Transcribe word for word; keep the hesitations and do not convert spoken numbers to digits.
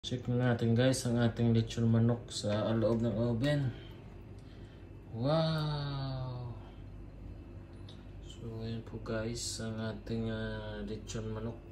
Check natin guys ang ating lechon manok sa loob ng oven. Wow! So ayan po guys ang ating uh, lechon manok.